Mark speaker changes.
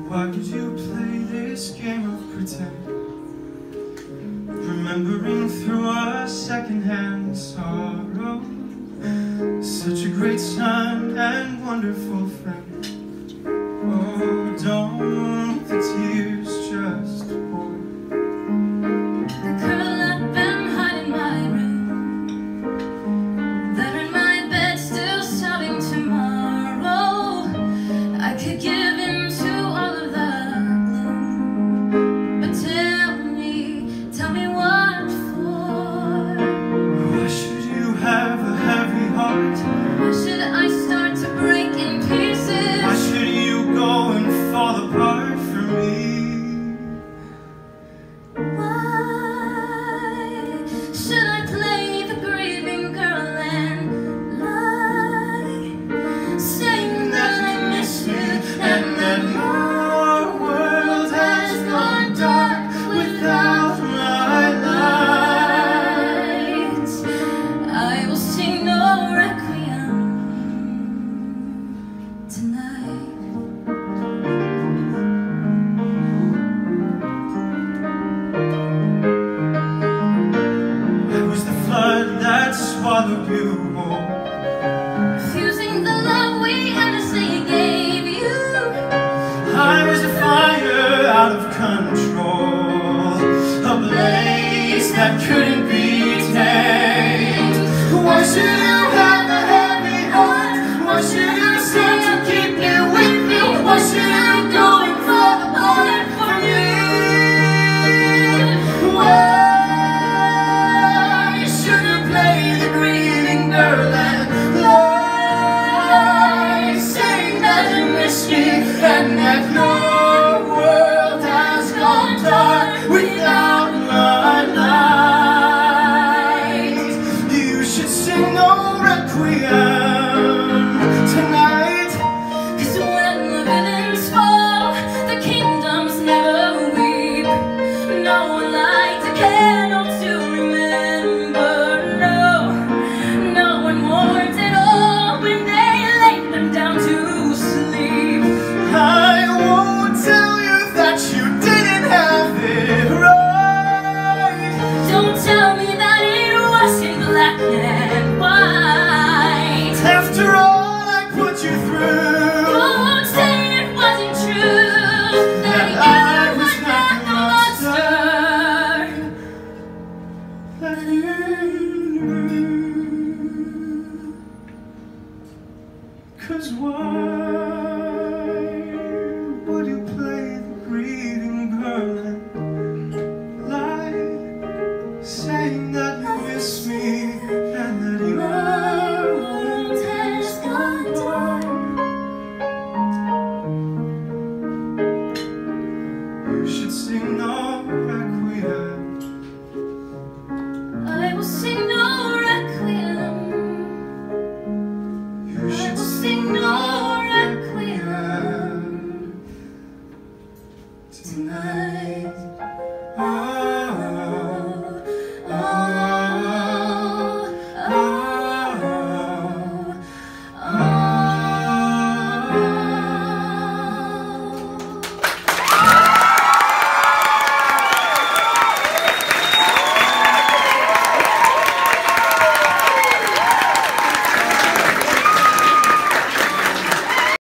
Speaker 1: Why would you play this game of pretend? Remembering through a secondhand sorrow, such a great son and wonderful friend. Oh, don't the tears just pour?
Speaker 2: The curl up and hide in my room, there in my bed, still sobbing tomorrow. I could give in to all of the gloom, but tell me what for?
Speaker 1: Why should you have a heavy heart?
Speaker 2: Why should I start to break in pieces?
Speaker 1: Why should you go and fall apart for me?
Speaker 2: Why should I play the grieving girl and lie, saying that I miss you and that
Speaker 1: your world has gone dark without my light?
Speaker 2: I will sing no Requiem tonight.
Speaker 1: I was the flood that swallowed you whole,
Speaker 2: Refusing the love we endlessly gave you.
Speaker 1: I was a fire out of control, a blaze that couldn't be tamed. Why should you have a heavy heart? Why should you seem to keep you with me? Why should you go and fall apart for me? Why should you play the grieving girl and lie, saying that you miss me and that no